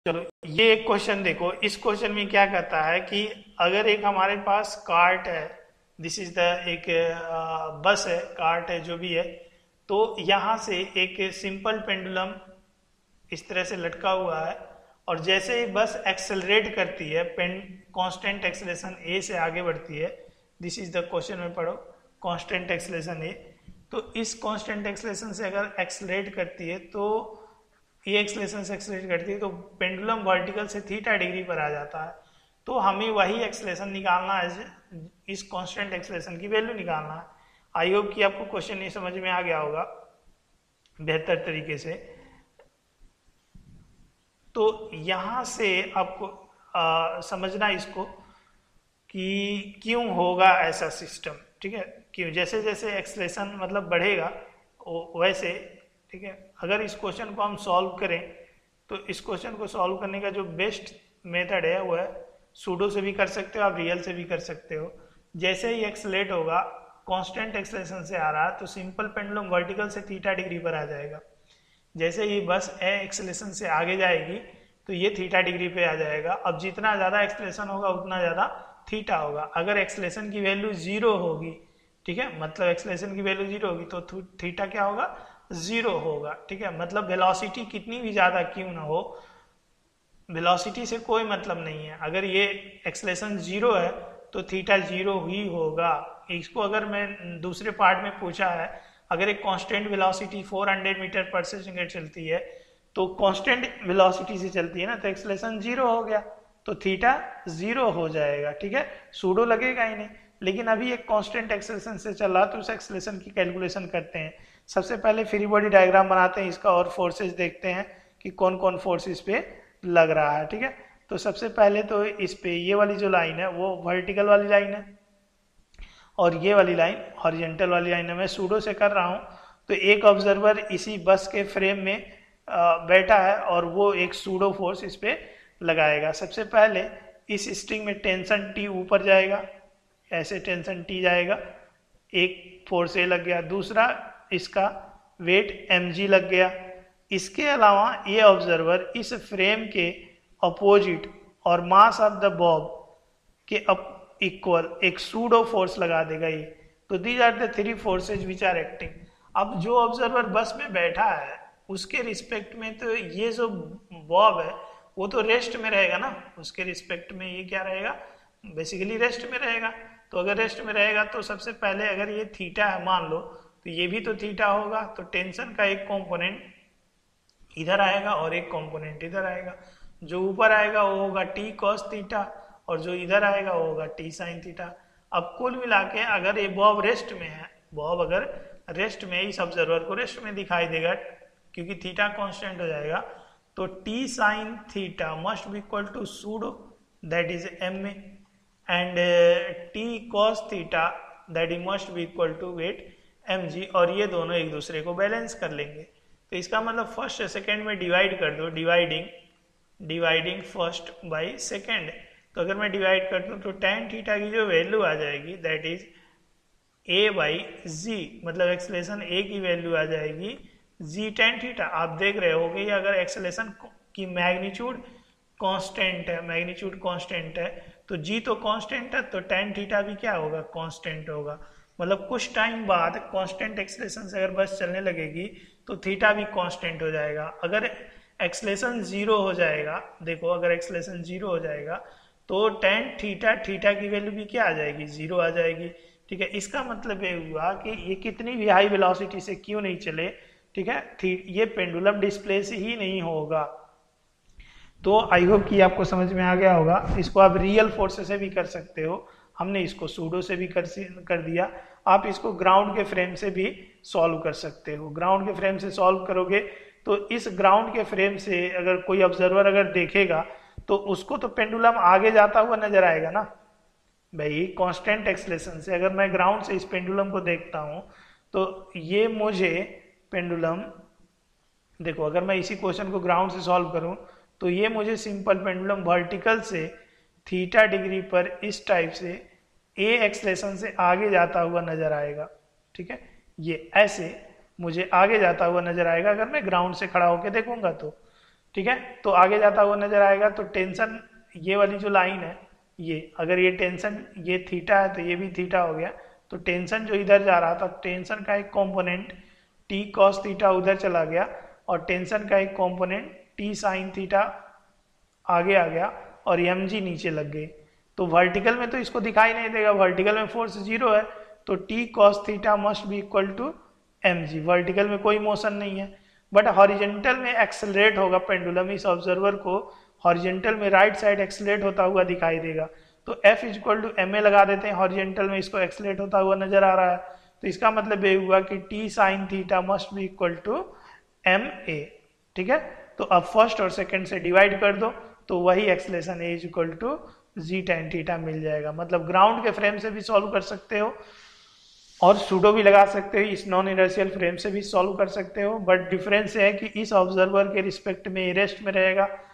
चलो ये एक क्वेश्चन देखो। इस क्वेश्चन में क्या कहता है कि अगर एक हमारे पास कार्ट है, दिस इज द एक बस है, कार्ट है, जो भी है, तो यहाँ से एक सिंपल पेंडुलम इस तरह से लटका हुआ है, और जैसे ही बस एक्सेलरेट करती है, पेन कांस्टेंट एक्सेलेरेशन ए से आगे बढ़ती है, दिस इज द क्वेश्चन में पढ़ो, कांस्टेंट एक्सेलेरेशन ए। तो इस कांस्टेंट एक्सेलेरेशन से अगर एक्सेलरेट करती है, तो ये एक्सेलेरेशन से एक्सेलरेट करती है, तो पेंडुलम वर्टिकल से थीटा डिग्री पर आ जाता है। तो हमें वही एक्सेलेरेशन निकालना है, इस कांस्टेंट एक्सेलेरेशन की वैल्यू निकालना है। आई होप कि आपको क्वेश्चन ये समझ में आ गया होगा बेहतर तरीके से। तो यहां से आपको समझना इसको कि क्यों होगा ऐसा सिस्टम, ठीक है। क्यों, जैसे जैसे एक्सेलेरेशन मतलब बढ़ेगा वैसे, ठीक है। अगर इस क्वेश्चन को हम सॉल्व करें, तो इस क्वेश्चन को सॉल्व करने का जो बेस्ट मेथड है वो है सूडो से भी कर सकते हो, आप रियल से भी कर सकते हो। जैसे ही एक्सेलरेट होगा, कांस्टेंट एक्सेलरेशन से आ रहा, तो सिंपल पेंडुलम वर्टिकल से थीटा डिग्री पर आ जाएगा। जैसे ही बस एक्सेलरेशन से आगे जाएगी, तो ये थीटा डिग्री पे आ जाएगा। अब जितना ज़्यादा एक्सेलरेशन होगा उतना ज़्यादा थीटा होगा। अगर एक्सेलरेशन की वैल्यू जीरो होगी, ठीक है, मतलब एक्सेलरेशन की वैल्यू जीरो होगी, तो थीटा क्या होगा, जीरो होगा, ठीक है। मतलब वेलोसिटी कितनी भी ज़्यादा क्यों ना हो, वेलोसिटी से कोई मतलब नहीं है। अगर ये एक्सेलरेशन जीरो है तो थीटा जीरो ही होगा। इसको अगर मैं दूसरे पार्ट में पूछा है, अगर एक constant velocity 400 metre per second चलती है, तो कांस्टेंट वेलोसिटी से चलती है ना, तो एक्सेलरेशन जीरो हो गया, तो थीटा जीरो हो जाएगा, ठीक है, सूडो लगेगा ही नहीं। लेकिन अभी एक कांस्टेंट एक्सेलरेशन से चल रहा, तो उस एक्सेलरेशन की कैलकुलेशन करते हैं। सबसे पहले फ्री बॉडी डायग्राम बनाते हैं इसका, और फोर्सेज देखते हैं कि कौन कौन फोर्स इस पे लग रहा है, ठीक है। तो सबसे पहले तो इस पे ये वाली जो लाइन है वो वर्टिकल वाली लाइन है, और ये वाली लाइन हॉरिजेंटल वाली लाइन है। मैं सूडो से कर रहा हूँ, तो एक ऑब्जर्वर इसी बस के फ्रेम में बैठा है, और वो एक सूडो फोर्स इस पे लगाएगा। सबसे पहले इस स्ट्रिंग में टेंशन टी ऊपर जाएगा, ऐसे टेंशन टी जाएगा, एक फोर्स ए लग गया। दूसरा, इसका वेट mg लग गया। इसके अलावा ये ऑब्जर्वर इस फ्रेम के अपोजिट और मास ऑफ द बॉब के इक्वल एक सूडो फोर्स लगा देगा ये। तो these are the three forces which are acting. अब जो ऑब्जर्वर बस में बैठा है उसके रिस्पेक्ट में, तो ये जो बॉब है वो तो रेस्ट में रहेगा ना, उसके रिस्पेक्ट में ये क्या रहेगा, बेसिकली रेस्ट में रहेगा। तो अगर रेस्ट में रहेगा, तो सबसे पहले अगर ये थीटा है मान लो, तो ये भी तो थीटा होगा, तो टेंशन का एक कंपोनेंट इधर आएगा और एक कंपोनेंट इधर आएगा। जो ऊपर आएगा वो होगा टी कॉस थीटा, और जो इधर आएगा वो होगा टी साइन थीटा। अब कुल मिला के अगर ये बॉब रेस्ट में है, बॉब अगर रेस्ट में, इस ऑब्जर्वर को रेस्ट में दिखाई देगा क्योंकि थीटा कांस्टेंट हो जाएगा, तो T sine theta must be equal to pseudo, that is M A, and T cos theta that is must be equal to weight M G, और ये दोनों एक दूसरे को बैलेंस कर लेंगे। तो इसका मतलब फर्स्ट सेकेंड में डिवाइड कर दो, डिवाइडिंग फर्स्ट बाई सेकेंड। तो अगर मैं डिवाइड कर दूं, तो tan थीटा की जो वैल्यू आ जाएगी that is a by G, मतलब एक्सेलरेशन a की वैल्यू आ जाएगी g tan थीटा। आप देख रहे हो कि अगर एक्सेलरेशन की मैग्नीट्यूड कांस्टेंट है, मैग्नीट्यूड कांस्टेंट है, तो g तो कांस्टेंट है, तो tan थीटा भी क्या होगा, कांस्टेंट होगा। मतलब कुछ टाइम बाद कांस्टेंट एक्सेलरेशन से अगर बस चलने लगेगी, तो थीटा भी कांस्टेंट हो जाएगा। अगर एक्सेलरेशन जीरो हो जाएगा, देखो अगर एक्सेलरेशन जीरो हो जाएगा, तो tan थीटा, थीटा की वैल्यू भी क्या आ जाएगी, जीरो आ जाएगी, ठीक है। इसका मतलब ये हुआ कि ये कितनी भी हाई वेलोसिटी से क्यों नहीं चले, ठीक है, ये पेंडुलम डिस्प्लेस ही नहीं होगा। तो आई होप कि आपको समझ में आ गया होगा। इसको आप रियल फोर्स से भी कर सकते हो, हमने इसको सूडो से भी कर दिया। आप इसको ग्राउंड के फ्रेम से भी सॉल्व कर सकते हो। ग्राउंड के फ्रेम से सॉल्व करोगे, तो इस ग्राउंड के फ्रेम से अगर कोई ऑब्जर्वर अगर देखेगा, तो उसको तो पेंडुलम आगे जाता हुआ नजर आएगा ना भाई, कांस्टेंट एक्सेलरेशन से। अगर मैं ग्राउंड से इस पेंडुलम को देखता हूं, तो ये मुझे पेंडुलम, देखो अगर मैं इसी क्वेश्चन को ग्राउंड से सॉल्व करूं, तो ये मुझे सिंपल पेंडुलम वर्टिकल से थीटा डिग्री पर इस टाइप से ए एक्सेलरेशन से आगे जाता हुआ नजर आएगा, ठीक है। ये ऐसे मुझे आगे जाता हुआ नजर आएगा अगर मैं ग्राउंड से खड़ा होकर देखूंगा तो। ठीक है। तो आगे जाता हुआ नजर आएगा। तो टेंशन, ये वाली जो लाइन है, ये अगर ये टेंशन ये थीटा है तो ये भी थीटा हो गया। तो टेंशन जो इधर जा रहा था, टेंशन का एक कंपोनेंट टी कॉस थीटा उधर चला गया और टेंशन का एक कंपोनेंट टी साइन थीटा आगे आ गया और एम जी नीचे लग गई। तो वर्टिकल में तो इसको दिखाई नहीं देगा, वर्टिकल में फोर्स जीरो है, तो T cos theta must be equal to M G. Vertical में कोई मोशन नहीं है, बट हॉरिजेंटल में एक्सेलरेट होगा पेंडुलम। इस ऑब्जर्वर को हॉरिजेंटल में राइट साइड एक्सेलरेट होता हुआ दिखाई देगा। तो F equal to M A लगा देते हैं, हॉरिजेंटल में इसको एक्सेलरेट होता हुआ नजर आ रहा है। तो इसका मतलब ये हुआ कि T sine theta must be equal to M A. ठीक है। तो अब फर्स्ट और सेकंड से डिवाइड कर दो तो वही acceleration a equal to g tan theta मिल जाएगा। मतलब ग्राउंड के फ्रेम से भी सॉल्व कर सकते हो और सूडो भी लगा सकते हो, इस नॉन इनर्शियल फ्रेम से भी सॉल्व कर सकते हो। बट डिफरेंस है कि इस ऑब्जर्वर के रिस्पेक्ट में रेस्ट में रहेगा